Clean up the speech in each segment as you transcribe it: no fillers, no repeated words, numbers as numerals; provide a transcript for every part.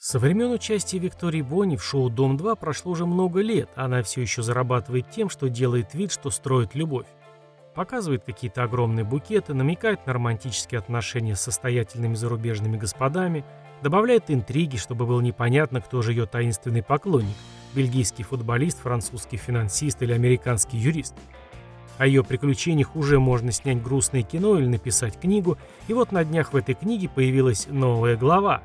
Со времен участия Виктории Бонни в шоу «Дом-2» прошло уже много лет, а она все еще зарабатывает тем, что делает вид, что строит любовь. Показывает какие-то огромные букеты, намекает на романтические отношения с состоятельными зарубежными господами, добавляет интриги, чтобы было непонятно, кто же ее таинственный поклонник – бельгийский футболист, французский финансист или американский юрист. О ее приключениях уже можно снять грустное кино или написать книгу, и вот на днях в этой книге появилась новая глава.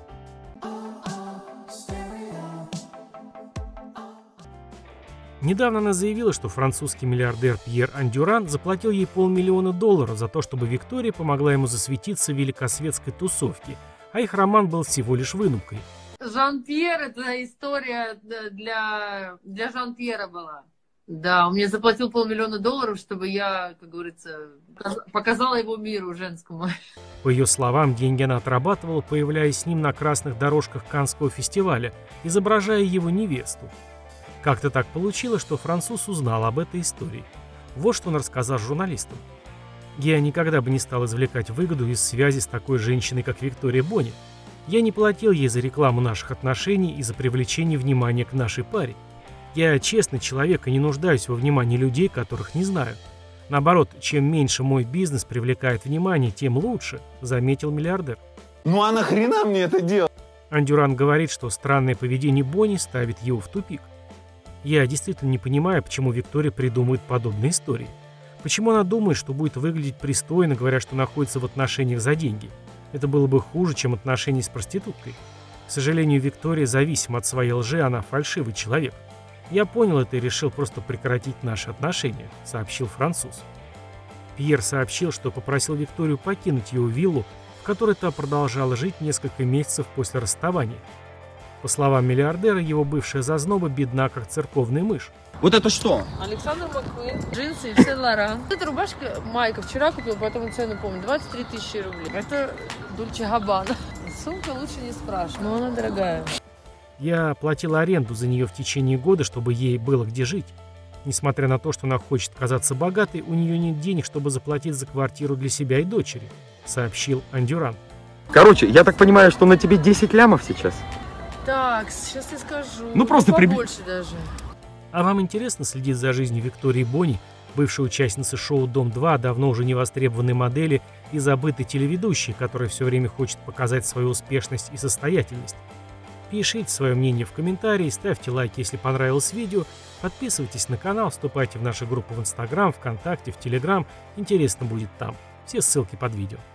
Недавно она заявила, что французский миллиардер Пьер Андюран заплатил ей $500 000 за то, чтобы Виктория помогла ему засветиться в великосветской тусовке, а их роман был всего лишь выдумкой. Жан-Пьер — это история для Жан-Пьера была. Да, он мне заплатил $500 000, чтобы я, как говорится, показала его миру женскому. По ее словам, деньги она отрабатывала, появляясь с ним на красных дорожках Каннского фестиваля, изображая его невесту. Как-то так получилось, что француз узнал об этой истории. Вот что он рассказал журналистам. «Я никогда бы не стал извлекать выгоду из связи с такой женщиной, как Виктория Бонни. Я не платил ей за рекламу наших отношений и за привлечение внимания к нашей паре. Я честный человек и не нуждаюсь во внимании людей, которых не знаю. Наоборот, чем меньше мой бизнес привлекает внимание, тем лучше», — заметил миллиардер. Ну а нахрена мне это делать? Андюран говорит, что странное поведение Бонни ставит его в тупик. «Я действительно не понимаю, почему Виктория придумывает подобные истории. Почему она думает, что будет выглядеть пристойно, говоря, что находится в отношениях за деньги? Это было бы хуже, чем отношения с проституткой. К сожалению, Виктория зависима от своей лжи, она фальшивый человек. Я понял это и решил просто прекратить наши отношения», — сообщил француз. Пьер сообщил, что попросил Викторию покинуть его виллу, в которой та продолжала жить несколько месяцев после расставания. По словам миллиардера, его бывшая зазноба бедна, как церковная мышь. Вот это что? Александр Маккуин, джинсы и Сен-Лоран. Эта рубашка майка вчера купил, поэтому цену помню, 23 000 рублей. Это Дольче Габбана. Сумка лучше не спрашивать, но она дорогая. Я платила аренду за нее в течение года, чтобы ей было где жить. Несмотря на то, что она хочет казаться богатой, у нее нет денег, чтобы заплатить за квартиру для себя и дочери», — сообщил Андюран. Короче, я так понимаю, что на тебе 10 лямов сейчас? Так, сейчас я скажу. Ну просто побольше даже. А вам интересно следить за жизнью Виктории Бонни, бывшей участницы шоу «Дом-2», давно уже невостребованной модели и забытой телеведущей, которая все время хочет показать свою успешность и состоятельность? Пишите свое мнение в комментарии, ставьте лайк, если понравилось видео, подписывайтесь на канал, вступайте в наши группы в Инстаграм, ВКонтакте, в Телеграм. Интересно будет там. Все ссылки под видео.